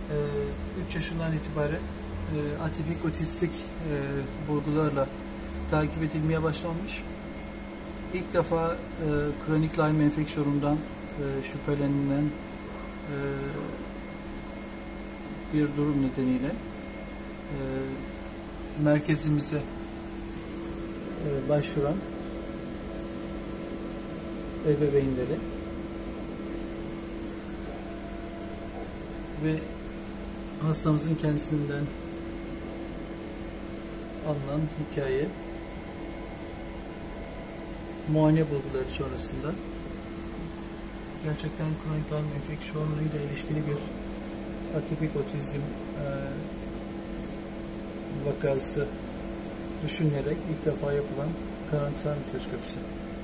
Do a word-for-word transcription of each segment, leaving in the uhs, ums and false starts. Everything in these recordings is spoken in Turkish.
üç yaşından itibaren e, atipik otistik e, bulgularla takip edilmeye başlanmış. İlk defa e, kronik Lyme enfeksiyonundan e, şüphelenilen e, bir durum nedeniyle e, merkezimize e, başvuran ebeveynleri ve hastamızın kendisinden alınan hikaye, muayene bulguları sonrasında gerçekten kronik Lyme enfeksiyonuyla ilişkili bir atipik otizm e, vakası düşünülerek ilk defa yapılan karantina mikroskopisi.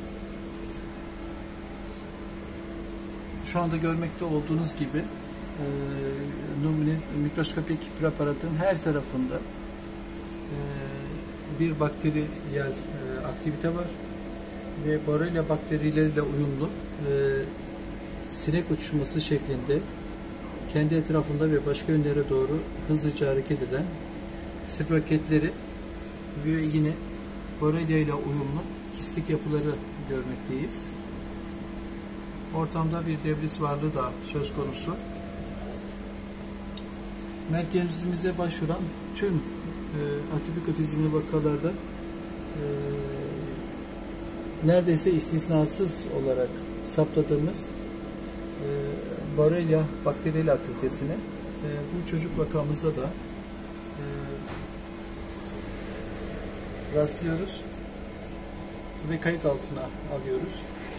Şu anda görmekte olduğunuz gibi e, numune, mikroskopik preparatın her tarafında e, bir bakteriyel e, aktivite var ve Borrelia bakterileriyle uyumlu e, sinek uçuşması şeklinde kendi etrafında ve başka yönlere doğru hızlıca hareket eden spiraketleri ve yine Borrelia ile uyumlu kistik yapıları görmekteyiz. Ortamda bir debris varlığı da söz konusu. Merkezimize başvuran tüm e, atipik otizmli vakalarda e, neredeyse istisnasız olarak saptadığımız e, Borrelia bakteriyel aktivitesine e, bu çocuk vakamızda da e, rastlıyoruz ve kayıt altına alıyoruz.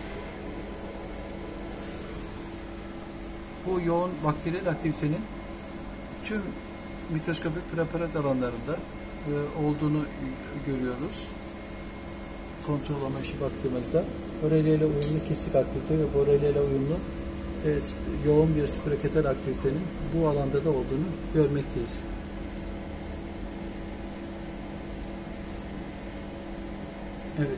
Bu yoğun bakteriyel aktivitenin tüm mikroskopik preparat alanlarında e, olduğunu görüyoruz. Kontrol amaçlı baktığımızda Borrelia ile uyumlu kistik aktivite ve Borrelia ile uyumlu e, yoğun bir spiraketal aktivitenin bu alanda da olduğunu görmekteyiz. Evet.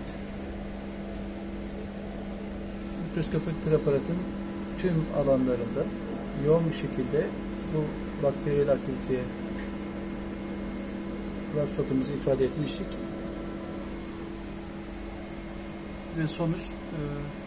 Mikroskopik preparatın tüm alanlarında yoğun bir şekilde bu bakteriyel aktiviteye rastladığımızı ifade etmiştik. Ve sonuç e,